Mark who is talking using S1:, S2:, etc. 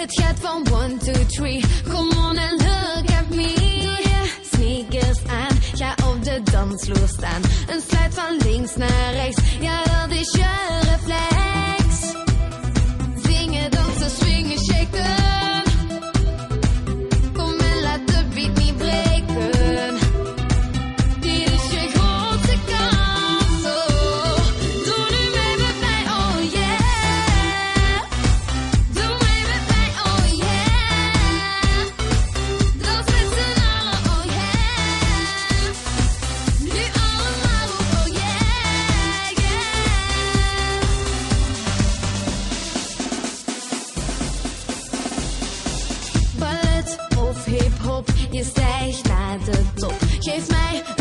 S1: Het gaat van 1, 2, 3. Come on and look at me. Doe je sneakers aan, ga op de dansvloer staan. Een sluit van links naar rechts, ja dat is je reflex. Zingen, dansen, swingen, shaken. Kom en laat de beat niet breken. Dit is je grootste kans, oh. Doe nu mee met mij, oh yeah. Doe mee met mij, oh yeah. Dans met z'n allen, oh yeah. Nu allemaal, oh yeah, yeah. Ballet of hip-hop, je stijgt naar de top. Geef mij